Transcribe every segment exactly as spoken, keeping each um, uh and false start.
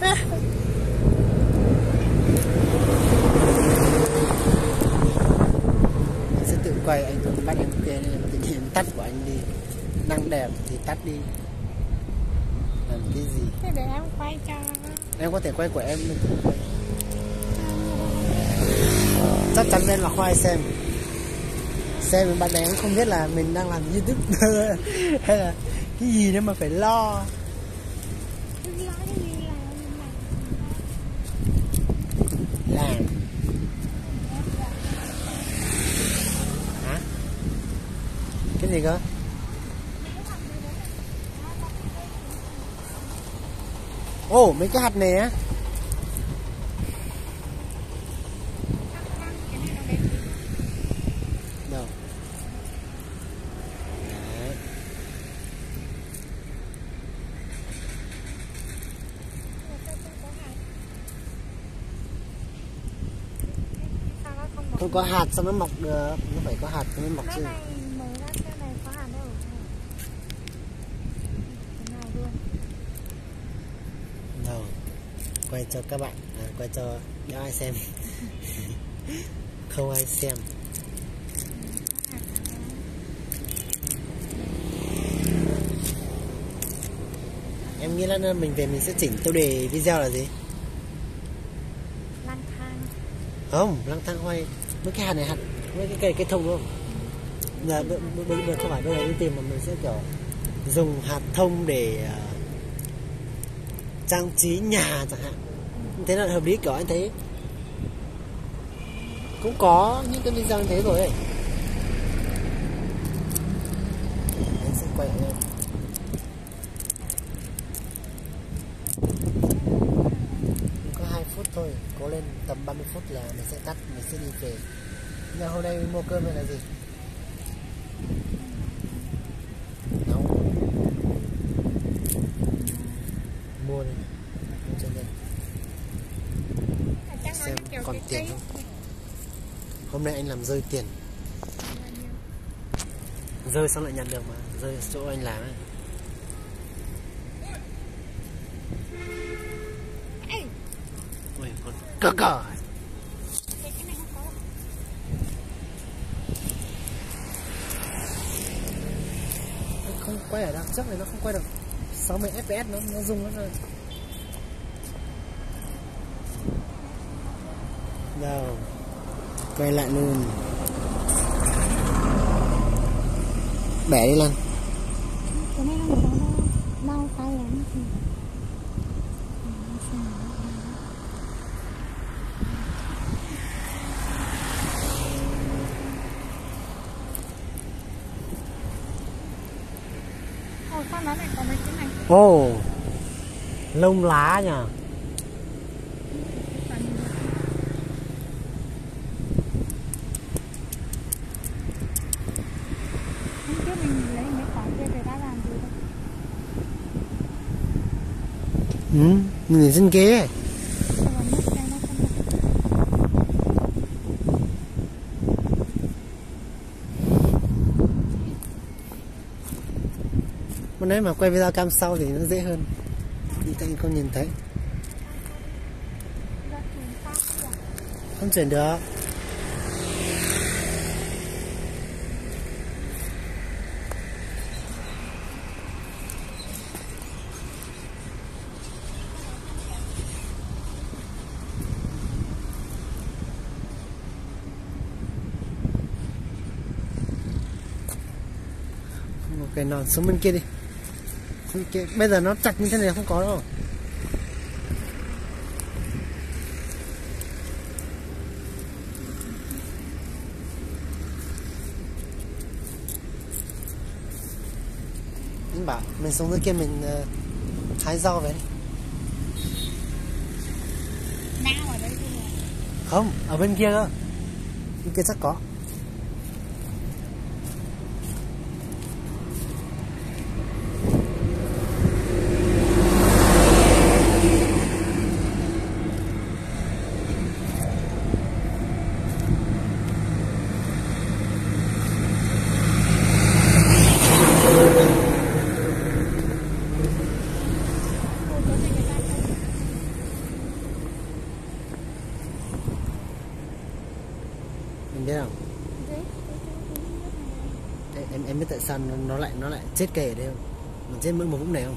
Sẽ tự quay, anh cũng bắt em kê nên tự nhiên tắt của anh đi. Năng đẹp thì tắt đi. Làm cái gì? Thế để em quay cho. Em có thể quay của em mình cũng quay. Chắc chắn nên là khoai xem. Xem bạn bè cũng không biết là mình đang làm YouTuber hay là cái gì nữa mà phải lo. Làm hả? Cái gì cơ? Ồ, oh, mấy cái hạt này á. Đâu? Đấy. Không có hạt sao nó mọc được, nó phải có hạt nó mới mọc chứ. Đâu, quay cho các bạn, à, quay cho đỡ ai xem. Không ai xem. Em nghĩ là mình về mình sẽ chỉnh tiêu đề video là gì? Lang thang. Không, lang thang hoay. Mấy cái hạt này hạt, mấy cái cây cái thông đúng không? Giờ bây giờ không phải bây giờ đi tìm mà mình sẽ kiểu dùng hạt thông để uh, trang trí nhà chẳng hạn. Thế là hợp lý, kiểu anh thấy cũng có những cái video như thế rồi ấy. Anh sẽ quay lại em. Có hai phút thôi, cố lên tầm ba mươi phút là mình sẽ tắt, mình sẽ đi về. Nhưng hôm nay mình mua cơm hay là gì? Nấu. Mua đi. Mua cho nên. Xem còn tiền không? Hôm nay anh làm rơi tiền. Rơi xong lại nhận được mà. Rơi chỗ anh làm ấy. Ui, con cờ cờ. Không quay ở đằng trước này nó không quay được sáu mươi ép pê ét, nó nó rung lắm rồi. Đâu, quay lại luôn. Bẻ đi Lan. Cái này nó đau, đau tay lắm. Ồ, sao nó lại có mấy cái này? Ồ, oh, lông lá nhỉ. Ừ, mình trên ghế. Hôm đấy mà quay video cam sau thì nó dễ hơn. Đi cạnh không nhìn thấy. Không chuyển được. Cái nón xuống bên kia đi. Okay. Bây giờ nó chặt như thế này không có đâu. Anh bảo mình xuống dưới kia mình uh, hái rau về. Nào ở đây thôi. Không, ở bên kia cơ. Bên kia chắc có. thế nào? Ghế, ghế cho tôi biết này. em em em biết tại sao nó, nó lại nó lại chết kề ở đây không? Nó chết mỗi một vũng này không?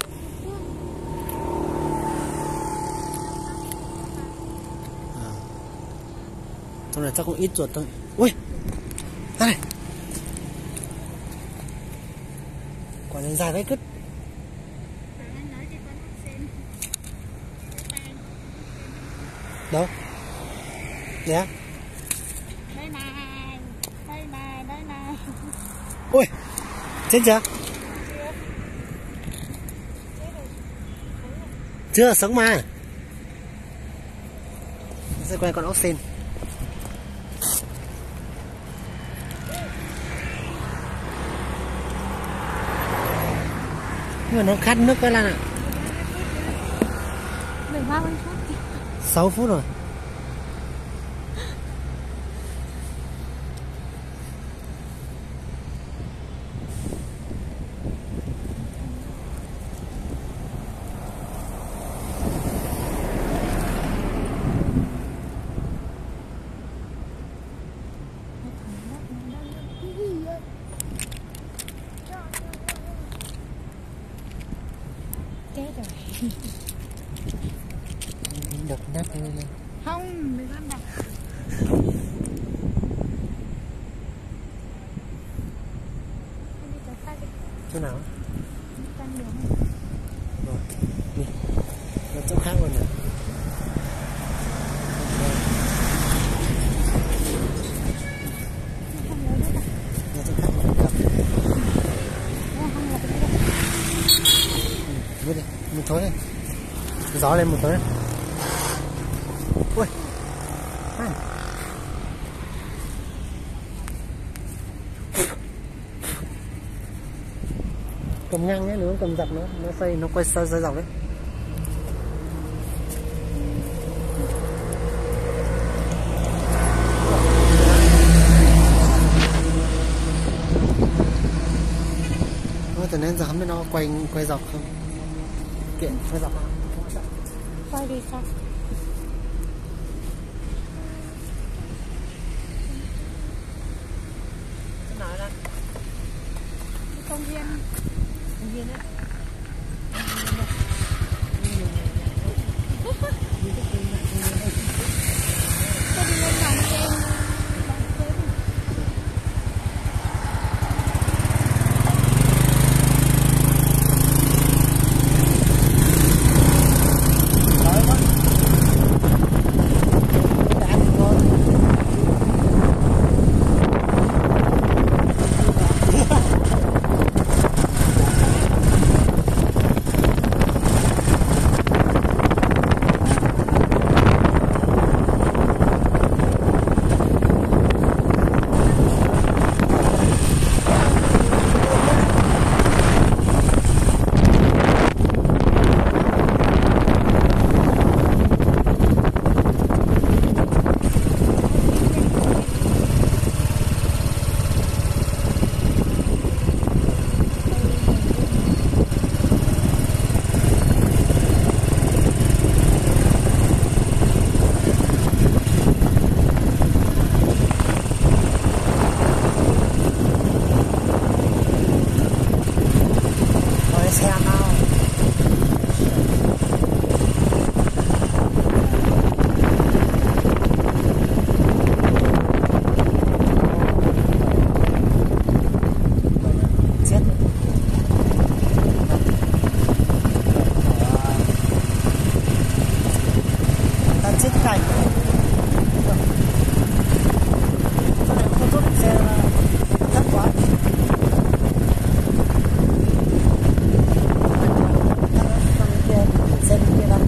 À. Trong này chắc cũng ít chuột thôi. Ui, ra này. Quả này dài vãi cứt. Đâu? Đấy á? Đây này, đây này, đây này. Ui, chết chưa? Chưa, sống mà. Sẽ quay con ốc sên. Nhưng mà nó khát nước quá Lan ạ. mười ba phân phút. sáu phút rồi. Chết rồi. Đập nát lên lên. Không, mười ba đập. Chỗ nào? Tan đường. Rồi, đi. Ra chỗ khác luôn nè. Không nhớ nữa. Ra chỗ khác luôn. Gặp. Không là cái đấy. Đi đi, một tối đi. Gió lên một tối. Ui. À. Cầm nhang nhé, nếu cầm dập nó nó xoay nó quay xoay xoay dọc đấy. Thôi từ nãy giờ không biết nó quay quay dọc không? Kiện quay dọc không? Quay đi sao? Chỗ nào đây? Công viên. Công viên đấy. Tôi đi lên bàn trên. Đói quá. Đã ăn ngon. Rồi xe nào? Chết. Ta chết cảnh. Chỗ này không tốt xe là thấp quá. Xem kia đâu.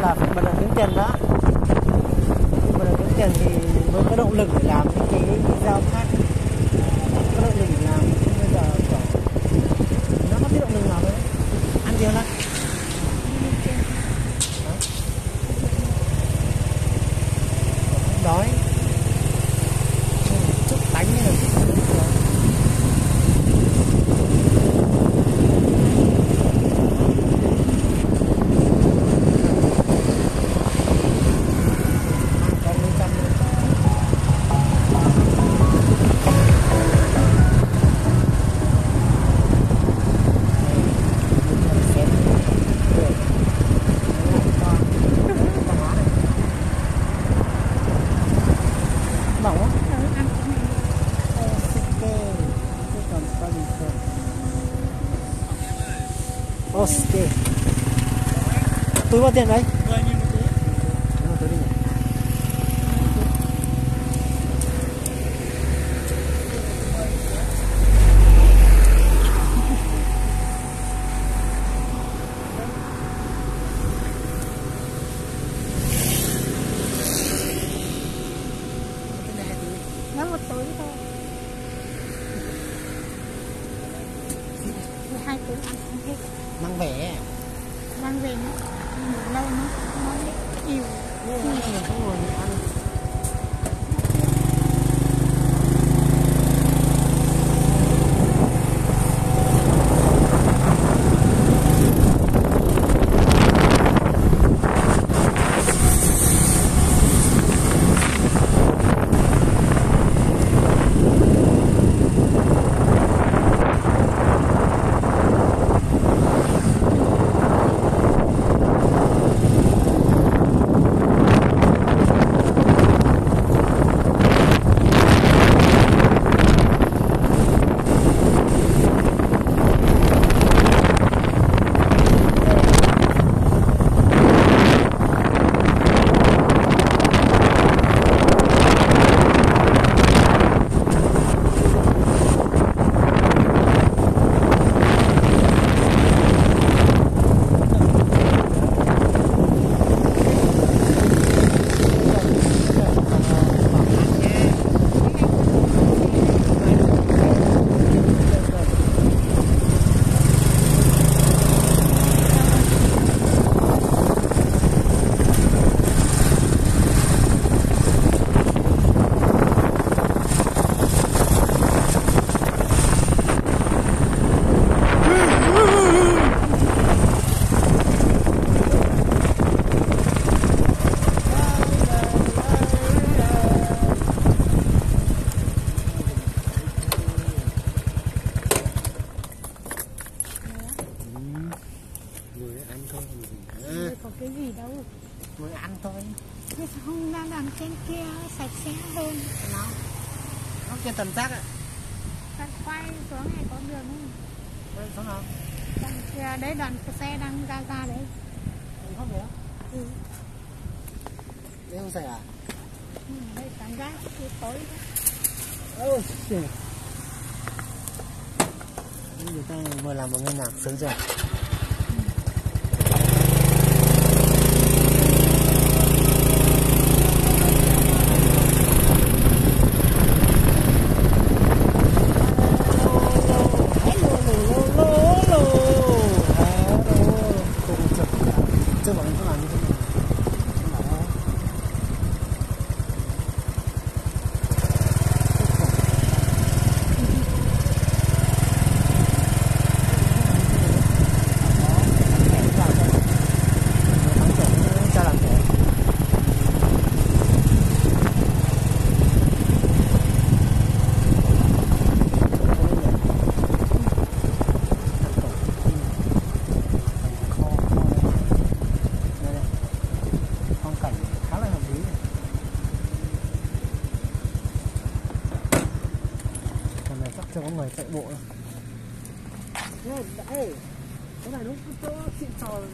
là phải bật được kiếm tiền đó. Bật được kiếm tiền thì mới có động lực để làm những cái video khác, có động lực để làm. Bây giờ kiểu nó có biết động lực nào đấy, ăn nhiều lắm. Đói chút đánh như là ok. Túi bao tiền đấy? mười nghìn một túi. Đúng rồi, đi nhỉ. Nó một túi thôi. Hai túi ăn không hết. Mang về. Mang về nó lâu nó nó nhiều. Nhưng mà mình không ngồi mình ăn. Có cái gì đâu. Mới ăn thôi. Thế không đang làm trên kia sạch sẽ hơn. Nó nó kia tầm chắc ạ. Bạn quay xuống này có đường không? Quay xuống nào? Đằng kia đấy, đoàn xe đang ra ra đấy. Không phải. Ừ. Đây không phải à? Ừ, đây cảm giác cứ tối. Ôi trời. Người ta vừa làm một ngân hàng sướng chưa? Cho có người chạy bộ. Ê, cái này nó cứ chỗ xịn sò rồi.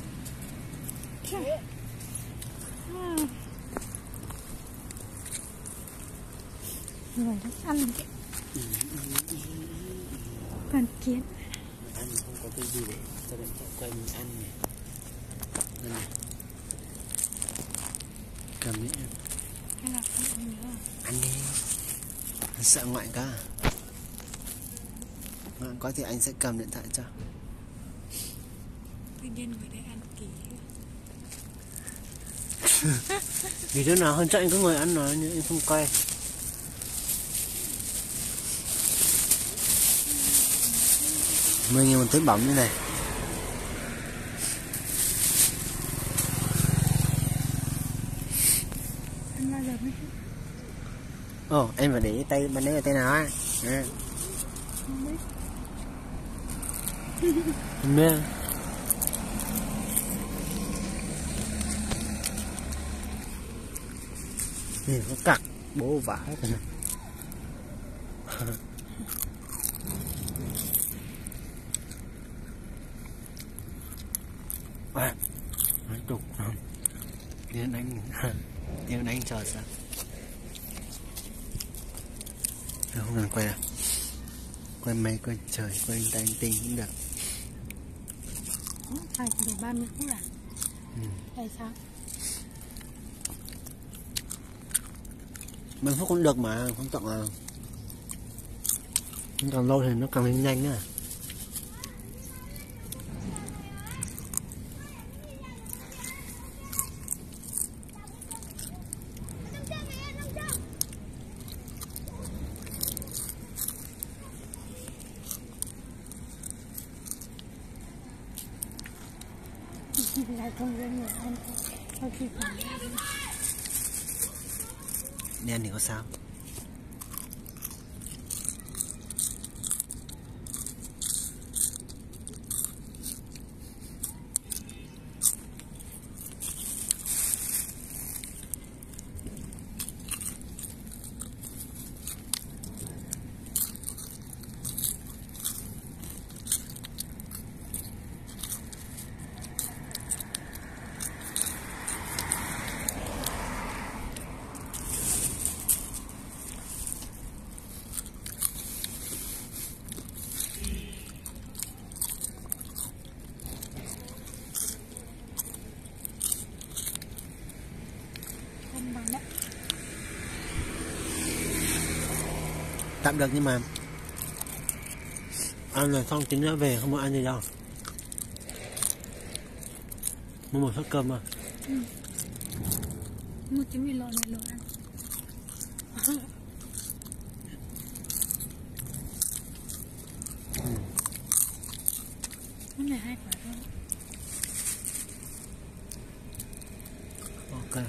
Người nó ăn còn kiến. Ăn không có cái gì để cho đến quay mình ăn này. Đây này. cầm đi. Hay là không ăn nữa? Ăn đi. Anh sợ ngoại cả. Ngoại có thì anh sẽ cầm điện thoại cho. Tự nhiên người đấy ăn kỳ. Vì đứa nào hơn cho anh có người ăn nói nhưng anh không quay. Mình như một túi bóng như này. Ăn bao giờ mới hết? Ồ, em phải để ý tay, bên đấy là tay nào á? À. Không biết. Không biết. Nhìn có cặc, bố vả hết rồi. À, nói tục tiếng đánh tiếng đánh trò sao không cần quay à quay máy quay trời quay tay tinh cũng được. Phải được ba mươi phút à? Ừ. Tại sao? ba mươi phút cũng được mà không trọng à, càng lâu thì nó càng lên nhanh nữa. Lại không có người ăn sau khi phải đen thì có sao. không bằng đấy. Tạm được nhưng mà ăn rồi xong tính ra về không muốn ăn gì đâu. Mua một suất cơm mà. Ừ. Mua trứng mì lộn này lộn ăn. Ừ. Cái này hai quả thôi. Ok.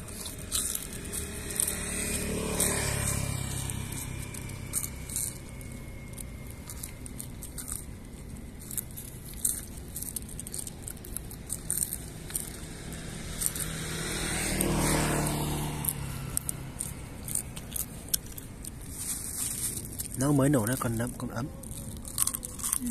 Nó mới nổ nó còn ấm còn ấm. Ừ.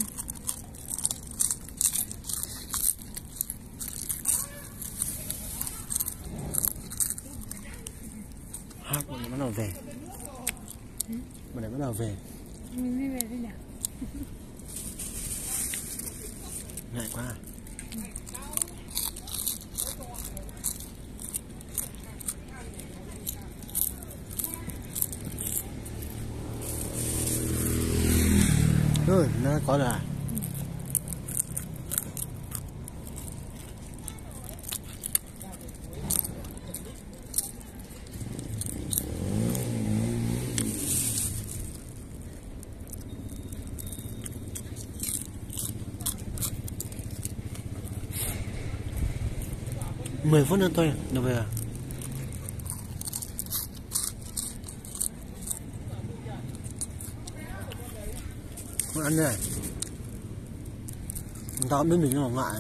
Hát bọn này bắt đầu về. Ừ. Bọn này bắt đầu về. Mình mới về thế nào? Ngại quá à? Ừ. Ừ, nó có rồi à? Mười phút nữa thôi, được về à? Không ăn này. Người ta cũng biết mình là ngại.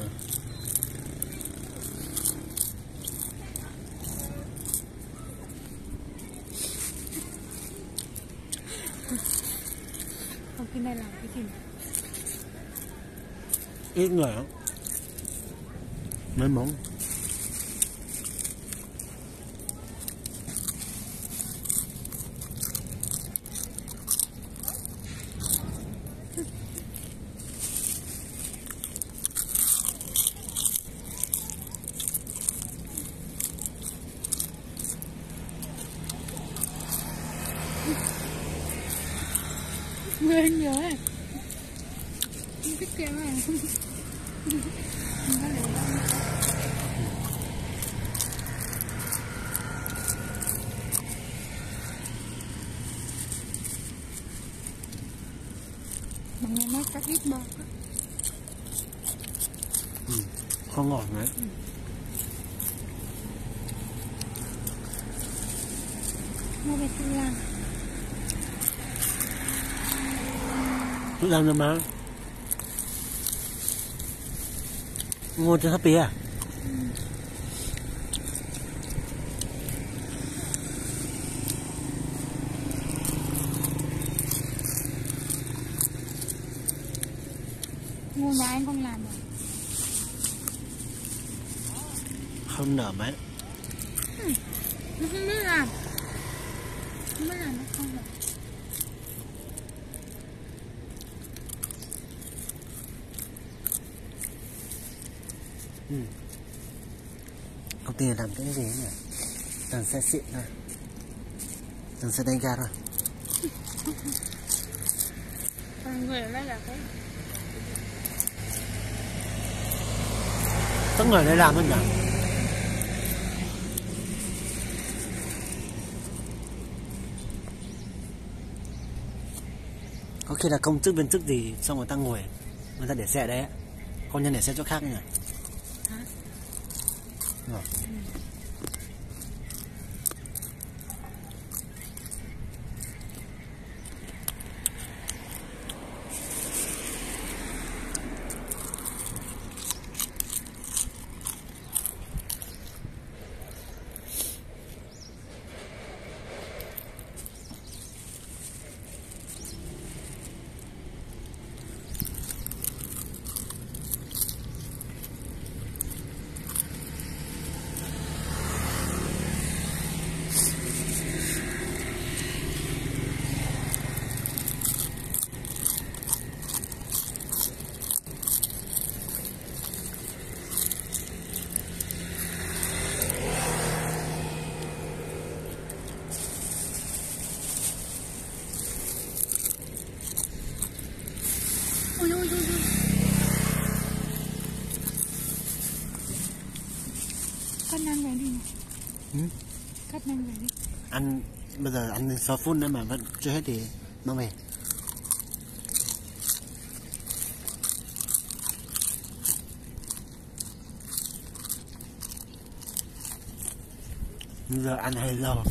Không, cái này làm cái gì? Ít người lắm. Mấy món. người nhiều ấy. Không thích kia mà. Bằng ngày mai cắt ít bò. Ừ, không ngọt đấy. Ừ. Mua về tự làm. Tự làm được mà. Ngồi trên Shopee à? Ừ. Mua nhà anh không làm được. Không nở mấy. Ừ. Nó không biết làm. Không biết làm nó không được. Ừ. Công ty làm cái gì nhỉ? Toàn xe xịn thôi. Toàn xe đánh ga thôi. Còn người ở đây là cái Tất người đây làm hơn nhỉ? Có khi là công chức viên chức gì xong người ta ngồi, người ta để xe ở đấy, công nhân để xe chỗ khác nhỉ? hả? Rồi. Ừ. Ôi ôi ôi ôi. Cắt năng về đi. Ừ? Cắt năng về đi. Ăn bây giờ ăn sáu phút nữa mà vẫn chưa hết thì mang về. Bây giờ ăn hay lâu.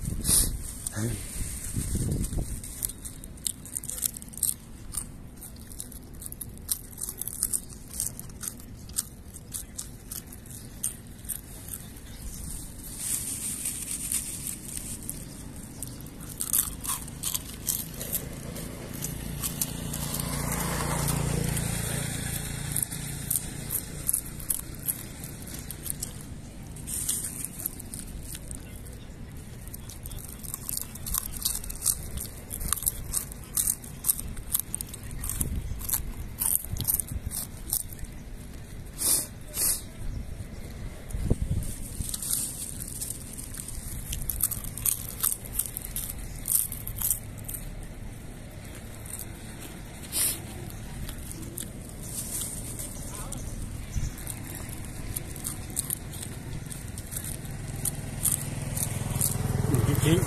Chín.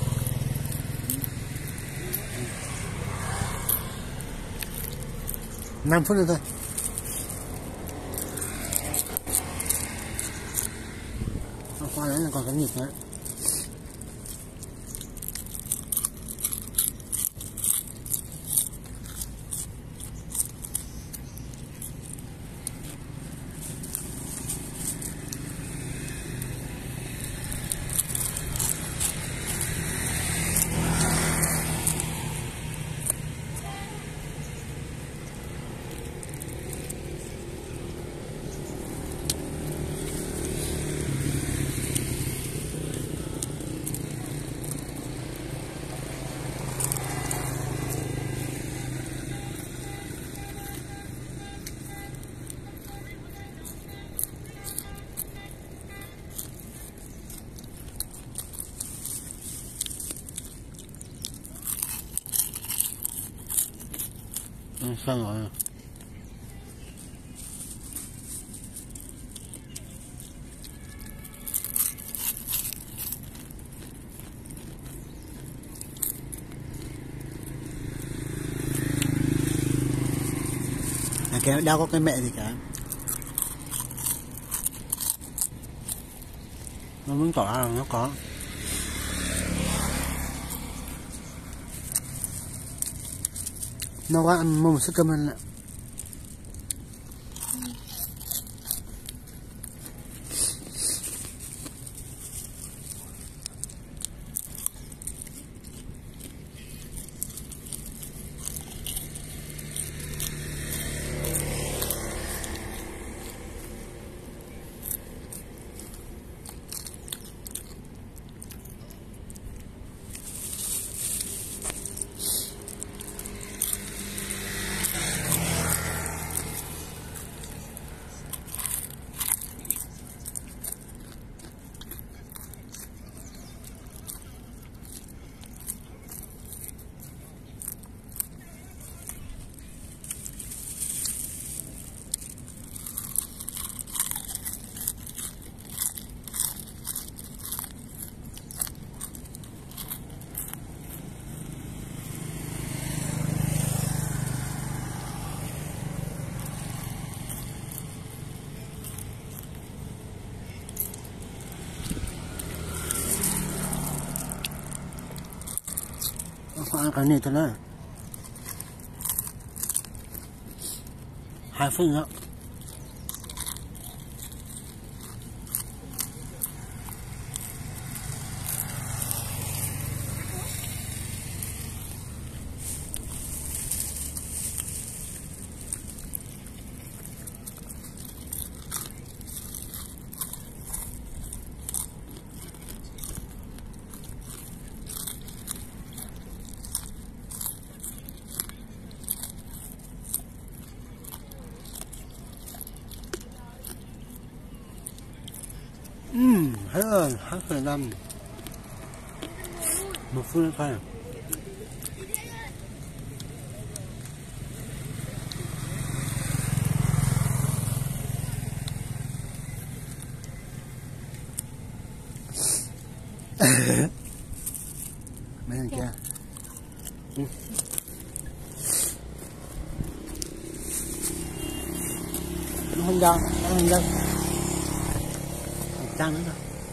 Năm phút nữa thôi. Qua đấy là còn cái nhịp nữa. Sao rồi? À, cái đâu có cái mẹ gì cả. Nó muốn tỏ là nó có. Nó có ăn một sức cơm ăn ạ. Họ ăn cái này thôi đấy. Hai phút nữa. Ừm, hết rồi, hết phần năm. Một phút nữa thôi. Mấy thằng kia. Ừ. Nó không đâu, nó không đâu. Trang nữa rồi.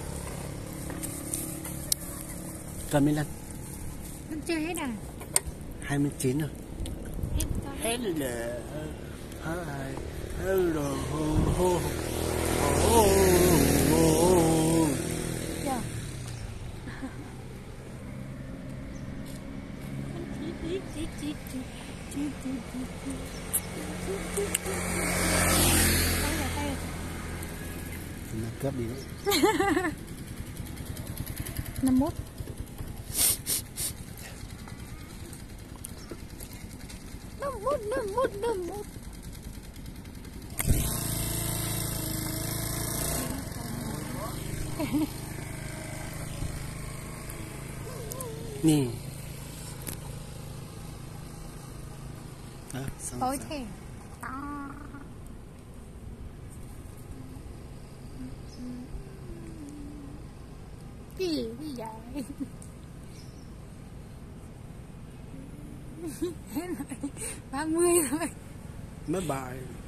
Cầm lên. Nó chưa hết à? hai mươi chín rồi. Hết rồi. Hello. Hi. Hello. Ho ho. Oh. Chưa? Tay rồi, tay rồi. Nó cướp đi đấy. năm mốt. năm mốt, năm mốt, năm mốt. Nè. Đó, xong Tối xong. thế. À. Cái gì cái vậy? Hết rồi. ba mươi rồi. Bye bye.